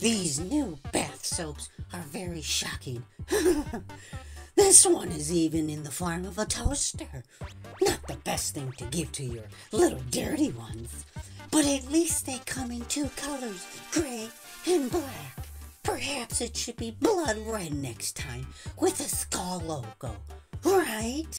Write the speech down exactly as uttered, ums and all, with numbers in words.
These new bath soaps are very shocking. This one is even in the form of a toaster. Not the best thing to give to your little dirty ones, but at least they come in two colors, gray and black. Perhaps it should be blood red next time with a skull logo, right?